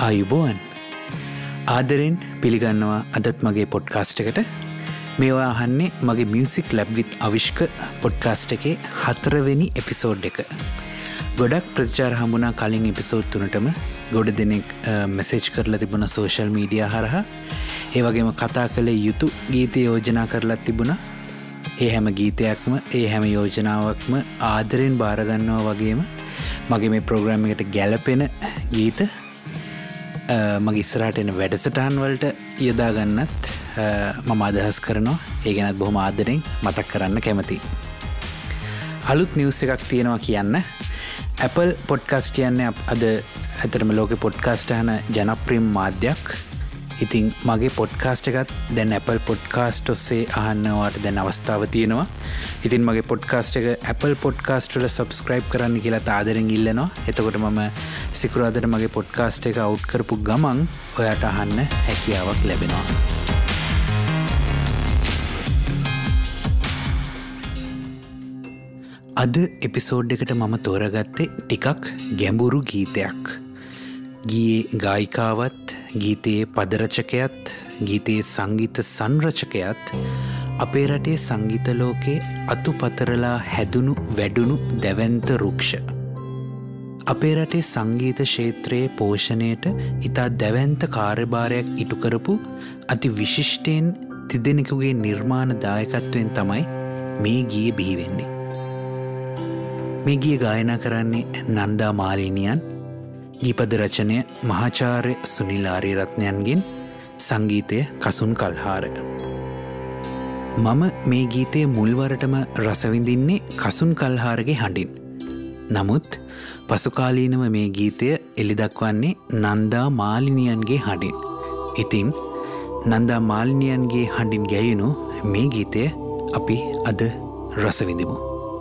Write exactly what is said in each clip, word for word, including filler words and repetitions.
ආයුබෝවන් ආදරෙන් පිළිගන්නවා අදත් මගේ පොඩ්කාස්ට් එකට. මේවා අහන්නේ මගේ music lab with Avishka podcast එකේ හතරවෙනි එපිසෝඩ් එක. ගොඩක් ප්‍රතිචාර හම්බුණා කලින් එපිසෝඩ් තුනටම. ගොඩ දෙනෙක් මෙසේජ් කරලා තිබුණා සෝෂල් මීඩියා හරහා. ඒ වගේම කතා කළේ යුතු ගීත යෝජනා කරලා තිබුණා. ඒ හැම ගීතයක්ම ඒ හැම යෝජනාවක්ම ආදරෙන් බාර ගන්නවා වගේම මගේ මේ ප්‍රෝග්‍රෑම් එකට ගැලපෙන ගීත මගේ ඉස්සරහට එන වැඩසටහන් වලට යොදා ගන්නත් මම අදහස් කරනවා. ඒ ගැනත් බොහොම ආදරෙන් මතක් කරන්න කැමතියි. අලුත් නිවුස් එකක් තියෙනවා කියන්න. Apple podcast කියන්නේ අද ඇත්තටම ලෝකේ podcast අහන ජනප්‍රියම මාධ්‍යයක්. ඉතින් මගේ පොඩ්කාස්ට් එකත් දැන් Apple podcast ඔස්සේ අහන්නවට දැන් අවස්ථාව තියෙනවා. ඉතින් මගේ පොඩ්කාස්ට් එක Apple podcast වල subscribe කරන්න කියලා ආදරෙන් ඉල්ලනවා. එතකොට මම සිකුරාදාට මගේ පොඩ්කාස්ට් එක අවුට් කරපු ගමන් ඔයාට අහන්න හැකියාවක් ලැබෙනවා. අද එපිසෝඩ් එකට මම තෝරගත්තේ ටිකක් ගැඹුරු ගීතයක්. ගීයේ ගායිකාවත් ගීතයේ පදරචකයත් ගීතයේ සංගීත සංරචකයත් අපේ රටේ සංගීත ලෝකේ අතුපතරලා හැදුණු වැඩුණු දැවැන්ත රුක්ෂ. අපේ රටේ සංගීත ක්ෂේත්‍රයේ පෝෂණයට ඉතා දැවැන්ත කාර්යභාරයක් ඉටු කරපු අති විශිෂ්ටයෙන් තිදෙනෙකුගේ නිර්මාණ දායකත්වයෙන් තමයි මේ ගීය බිහි වෙන්නේ. මේ ගීය ගායනා කරන්නේ නන්දා මාලිනියන්. ගීපද රචනය මහාචාර්ය සුනිල් ආරියරත්නයන්ගෙන්, සංගීතය කසුන් කල්හාර. මම මේ ගීතයේ මුල්වරටම රසවිඳින්නේ කසුන් කල්හාරගේ හඬින්. නමුත් පසුකාලීනව මේ ගීතය එළිදක්වන්නේ නන්දා මාලිනියන්ගේ හඬින්. ඉතින් නන්දා මාලිනියන්ගේ හඬින් ගැයුණු මේ ගීතය අපි අද රසවිඳිමු.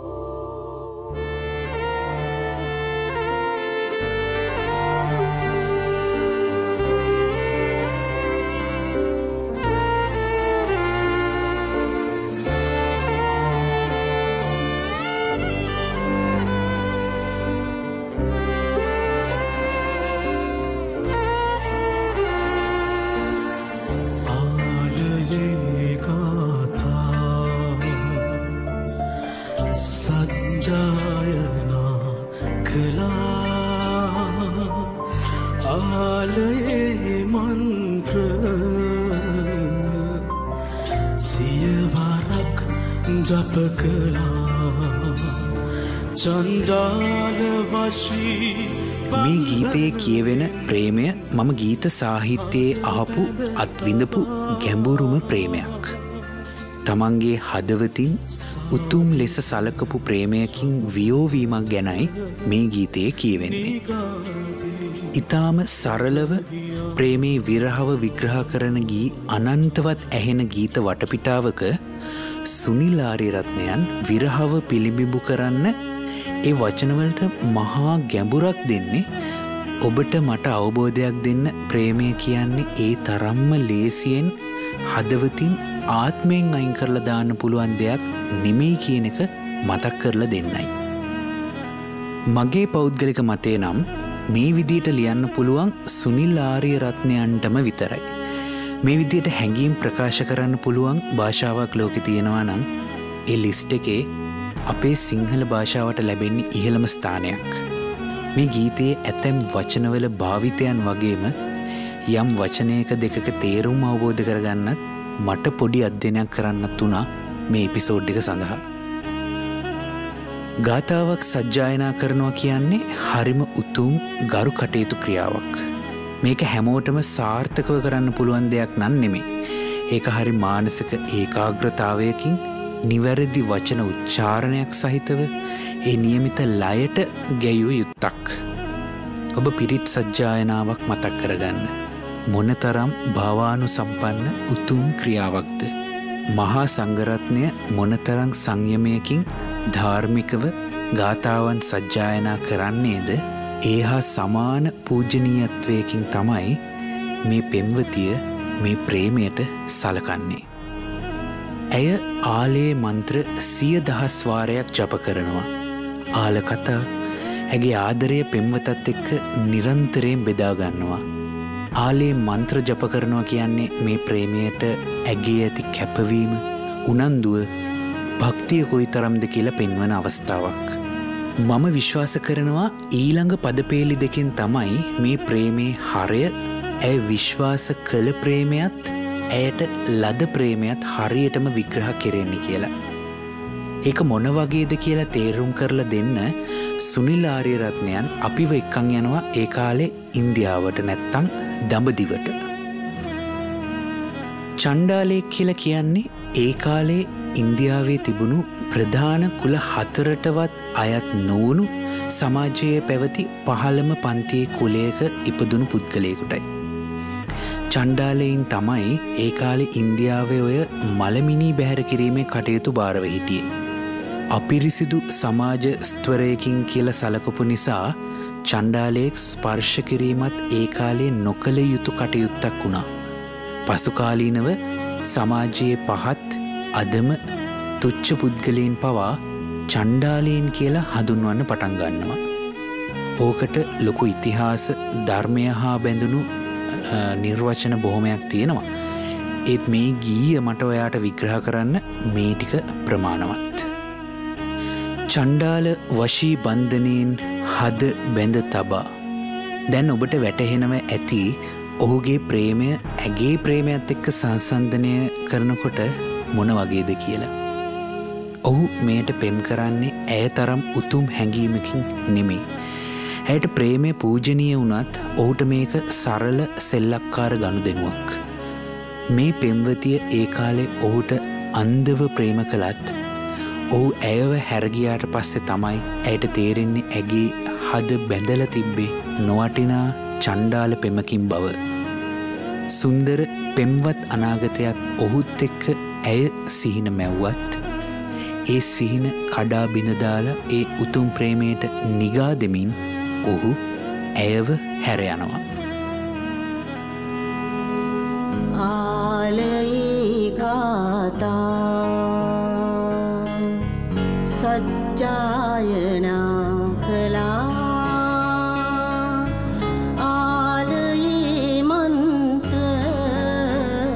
මේ ගීතයේ කියවෙන ප්‍රේමය මම ගීත සාහිත්‍යයේ අහපු අත්විඳපු ගැඹුරුම ප්‍රේමයක්. තමන්ගේ හදවතින් උතුම් ලෙස සලකපු ප්‍රේමයකින් වියෝවීමක් ගැනයි මේ ගීතයේ කියවෙන්නේ. ඉතාම සරලව ප්‍රේමේ විරහව විග්‍රහ කරන ගී අනන්තවත් ඇහෙන ගීත වටපිටාවක සුනිල් ආරියරත්නයන් විරහව පිළිබිඹු කරන්න ඒ වචනවලට මහා ගැඹුරක් දෙන්නේ. ඔබට මට අවබෝධයක් දෙන්න ප්‍රේමය කියන්නේ ඒ තරම්ම ලේසියෙන් හදවතින් ආත්මයෙන් අයින් කරලා දාන්න පුළුවන් දෙයක් නෙමෙයි කියන එක මතක් කරලා දෙන්නයි. මගේ පෞද්ගලික මතය නම් මේ විදියට ලියන්න පුළුවන් සුනිල් ආරියරත්නයන්ටම විතරයි. මේ විදියට හැඟීම් ප්‍රකාශ කරන්න පුළුවන් භාෂාවක් ලෝකේ තියෙනවා නම් ඒ ලිස්ට් එකේ අපේ සිංහල භාෂාවට ලැබෙන්නේ ඉහළම ස්ථානයක්. මේ ගීතයේ ඇතැම් වචනවල භාවිතයන් වගේම යම් වචනයක දෙකක තේරුම් අවබෝධ කරගන්නත් මට පොඩි අධ්‍යයනයක් කරන්නත් වුණා මේ එපිසෝඩ් එක සඳහා. ගාථාවක් සජ්ජායනා කරනවා කියන්නේ හරිම උතුම් ගරු කටයුතු ක්‍රියාවක්. මේක හැමෝටම සාර්ථකව කරන්න පුළුවන් දෙයක් නන් නෙමෙයි. ඒක හරි මානසික ඒකාග්‍රතාවයකින් නිවැරදි වචන උච්චාරණයක් සහිතව ඒ නියමිත ලයට ගැයූ යුත්තක්. ඔබ පිරිත් සජ්ජායනාවක් මතක් කරගන්න. මොනතරම් භාවානුසම්පන්න උතුම් ක්‍රියාවක්ද. මහා සංඝරත්නය මොනතරම් සංයමයකින් ධාර්මිකව ගාථාවන් සජ්ජායනා කරන්නේද ඒ හා සමාන පූජනීයත්වයකින් තමයි මේ පෙම්වතිය මේ ප්‍රේමයට සලකන්නේ. ඇය ආලේ මන්ත්‍ර සිය දහස් වාරයක් ජප කරනවා. ආල කතා ඇගේ ආදරය පෙම්වතත් එක්ක නිරන්තරයෙන් බෙදා ගන්නවා. ආලේ මන්ත්‍ර ජප කරනවා කියන්නේ මේ ප්‍රේමයට ඇගේ ඇති කැපවීම උනන්දුව භක්තිය කොයි තරම්ද කියලා පෙන්වන අවස්ථාවක්. මම විශ්වාස කරනවා ඊළඟ පදපේලි දෙකෙන් තමයි මේ ප්‍රේමේ හරය ඇය විශ්වාස කළ ප්‍රේමයත් ඇයට ලද ප්‍රේමයත් හරියටම විග්‍රහ කෙරෙන්නේ කියලා. ඒක මොන වගේද කියලා තේරුම් කරලා දෙන්න සුනිල් ආරියරත්නයන් අපිව එක්කන් යනවා ඒ කාලේ ඉන්දියාවට නැත්තම් දඹදිවට. චණ්ඩාලේ කියලා කියන්නේ ඒ කාලේ ඉන්දියාවේ තිබුණු ප්‍රධාන කුල හතරටවත් අයත් නොවුණු සමාජයේ පැවති පහළම පන්තියේ කුලයක ඉපදුණු පුද්ගලයෙකුටයි. චණ්ඩාලයෙන් තමයි ඒ කාලේ ඉන්දියාවේ ඔය මලමිනී බැහැර කිරීමේ කටයුතු බාරව හිටියේ. අපිරිසිදු සමාජ ස්ත්වරයකින් කියලා සලකපු නිසා චණ්ඩාලයෙක් ස්පර්ශ කිරීමත් ඒ කාලේ නොකළ යුතු කටයුත්තක් වුණා. පසුකාලීනව සමාජයේ පහත් අදම තුච්ච පුද්ගලයන් පවා චණ්ඩාලයන් කියලා හඳුන්වන්න පටන් ගන්නවා. ඕකට ලොකු ඉතිහාස ධර්මය හා බැඳුණු නිර්වචන බොහොමයක් තියෙනවා. ඒත් මේ ගීය මට ඔයාට විග්‍රහ කරන්න මේ ටික ප්‍රමාණවත්. චණ්ඩාල වශී බන්ධනයෙන් හද බැඳ තබා. දැන් ඔබට වැටහෙනව ඇති ඔහුගේ ප්‍රේමය ඇගේ ප්‍රේමයත් එක්ක සංසන්ධනය කරනකොට මොන වගේද කියලා. ඔහු මෙයට පෙම් කරන්නේ ඇය තරම් උතුම් හැඟීමකින් නෙමෙයි. ඇයට ප්‍රේමය පූජනීය වුණත් ඔහුට මේක සරල සෙල්ලක්කාර ගනුදෙනුවක්. මේ පෙම්වතිය ඒ කාලේ ඔහුට අන්ධව ප්‍රේම කළත් ඔහු ඇයව හැරගියාට පස්සේ තමයි ඇයට තේරෙන්නේ ඇගේ හද බැඳලා තිබ්බේ නොවටිනා චණ්ඩාල පෙමකින් බව. සුන්දර පෙම්වත් අනාගතයක් ඔහුත් එක්ක ඇය සිහින මැව්වත් ඒ සිහින කඩා බිඳ දාලා ඒ උතුම් ප්‍රේමයට නිගා දෙමින් ඔහු ඇයව හැර යනවා. ආලයේ ගාථා සජ්ජායනා කළා ආලයේ මන්ත්‍ර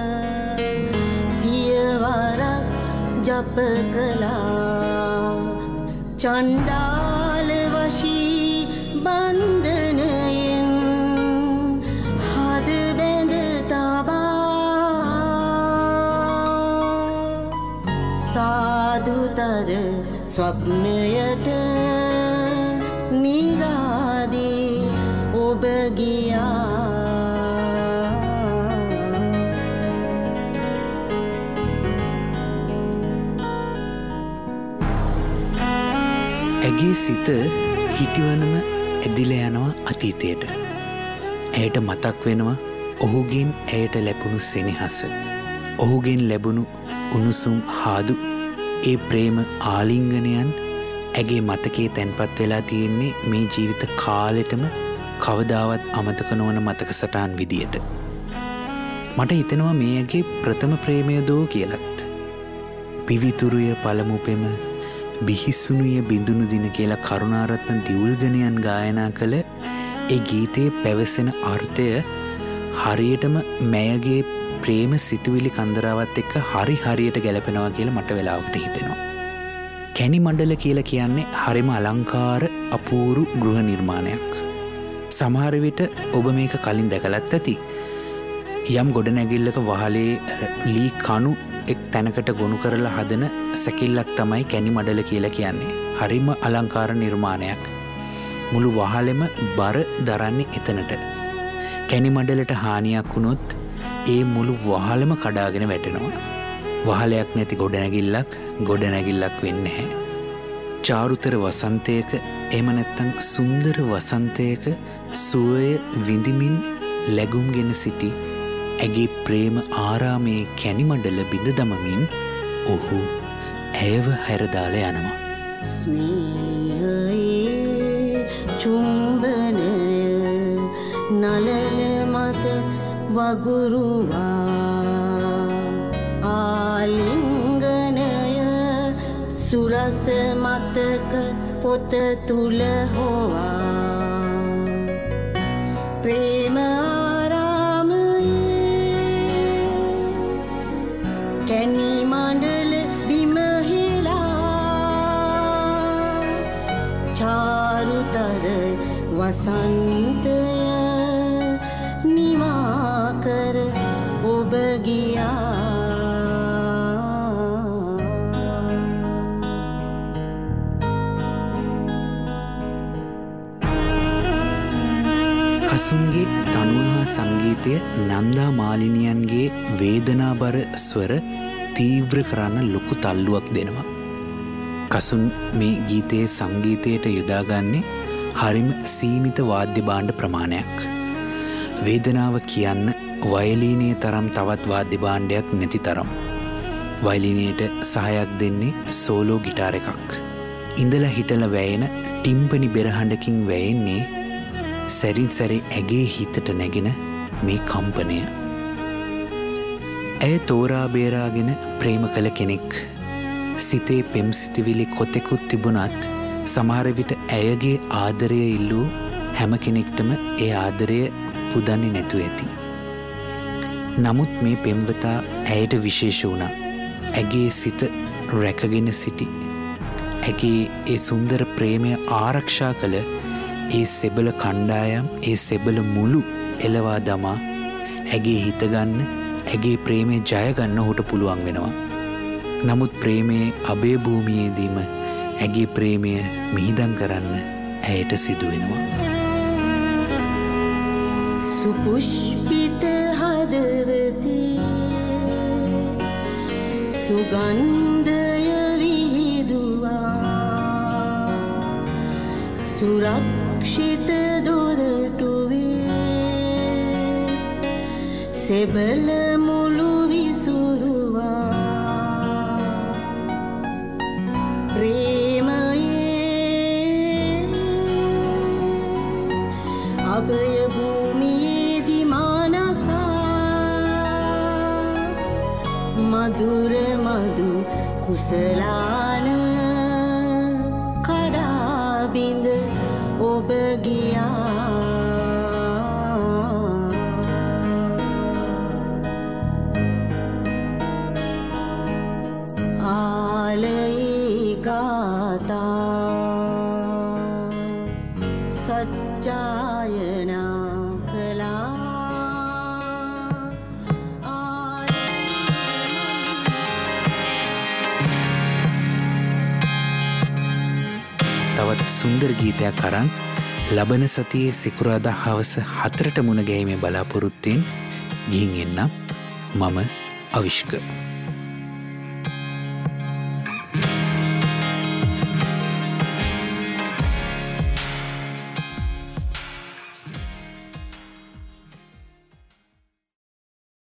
සියවරක් ජප කළා චණ්ඩාල වශී බන්ධනයෙන් හද බැඳ තබා සාදුතර ස්වප්නයට නිගාදී ඔබ ගියා. ඇගේ සිත හිටිවනම ඇදිලා යනවා අතීතයට. ඇයට මතක් වෙනවා ඔහුගෙන් ඇයට ලැබුණු සෙනෙහස. ඔහුගෙන් ලැබුණු උණුසුම් හාදු ඒ ප්‍රේම ආලිංගනයන් ඇගේ මතකයේ තැන්පත් වෙලා තියෙන්නේ මේ ජීවිත කාලෙටම කවදාවත් අමතක නොවන මතක සටහන් විදියට. මට හිතෙනවා මේ ඇගේ ප්‍රථම ප්‍රේමය දෝ කියලත්. පිවිතුරුය පළමු පෙම බිහිසුනුය බිඳුණු දින කියලා කරුණාරත්න දිවුල්ගණයන් ගායනා කළ ඒ ගීතයේ පැවසෙන අර්ථය හරියටම මෑයගේ ප්‍රේම සිතුවිලි කන්දරාවත් එක්ක හරි හරියට ගැලපෙනවා කියලා මට වෙලාවකට හිතෙනවා. කැනි මණ්ඩල කියලා කියන්නේ හරිම අලංකාර අපූරු ගෘහ නිර්මාණයක්. සමහර විට ඔබ මේක කලින් දැකලත් ඇති. යම් ගොඩනැගිල්ලක වහලේ ලී කණු එක් තැනකට ගොනු කරලා හදන සැකිල්ලක් තමයි කැනි මඩල කියලා කියන්නේ. හරිම අලංකාර නිර්මාණයක්. මුළු වහලෙම බර දරන්නේ එතනට. කැනි මඩලට හානියක් වුණොත් ඒ මුළු වහලම කඩාගෙන වැටෙනවා. වහලයක් නැති ගොඩනැගිල්ලක් ගොඩනැගිල්ලක් වෙන්නේ නැහැ. චාරුතර වසන්තයක එහෙම නැත්නම් සුන්දර වසන්තයක සුවය විඳිමින් ලැබුම්ගෙන සිටි ඇගේ ප්‍රේම ආරාමයේ කැනි මඩල බිඳ දමමින් ඔහු ඇයව හැරදාලා යනවා. ස්නේහයේ චුම්බනය නලල මත වගුරුවා ආලිංගනය සුරස මතක පොත තුල හොවා ප්‍රේම ආරාමයේ වසන්තය නිවාකර ඔබ ගියා. කසුන්ගේ තනුව හා සංගීතය නන්දා මාලිනියන්ගේ වේදනාබර ස්වර තීව්‍ර කරන්න ලොකු තල්ලුවක් දෙනවා. කසුන් මේ ගීතයේ සංගීතයට යොදාගන්නේ හරිම සීමිත වාද්‍ය භාණ්ඩ ප්‍රමාණයක්. වේදනාව කියන්න වයලීනයේ තරම් තවත් වාද්‍ය භාණ්ඩයක් නැති තරම්. වයලීනයට සහයක් දෙන්නේ සෝලෝ ගිටාර එකක්. ඉඳලා හිටලා වැයෙන ටිම්පනි බෙරහඬකින් වැයෙන්නේ සැරින් සැරේ ඇගේ හිතට නැගෙන මේ කම්පනය. ඇය තෝරා බේරාගෙන ප්‍රේම කළ කෙනෙක්. සිතේ පෙම් සිතිවිලි කොතෙකුත් තිබුණත් සමහර විට ඇයගේ ආදරය ඉල්ලූ හැම කෙනෙක්ටම ඒ ආදරය පුදන්නේ නැතු ඇති. නමුත් මේ පෙම්වතා ඇයට විශේෂ වුණා. ඇගේ සිත රැකගෙන සිටි. ඇගේ ඒ සුන්දර ප්‍රේමය ආරක්ෂා කළ ඒ සෙබල කණ්ඩායම් ඒ සෙබල මුළු එලවා දමා ඇගේ හිතගන්න ඇගේ ප්‍රේමය ජයගන්න ඔහුට පුළුවන් වෙනවා. නමුත් ප්‍රේමයේ අභය භූමියේදීම ඇගේ ප්‍රේමය මිහිදන් කරන්න ඇයට සිදුවෙනවා. සුපුෂ්පිත හදවතේ සුගන්ධය විහිදුවා සුරක්ෂිත දොරටුවේ සෙබල මුළු විසුරුවා ප්‍රේමයේ අභය භූමියේදී මානසා මధుර මధు කුසලාන කඩා බිඳ ඔබ ගියා. ආලයේ ගාථා සත්‍යයනා කළා. තවත් සුන්දර ගීතයක් අරන් ලබන සතියේ සිකුරාදා හවස හතරට මුණ ගැහිමේ බලාපොරොත්තුවෙන් ගිහින් එන්නම්. මම අවිෂ්ක.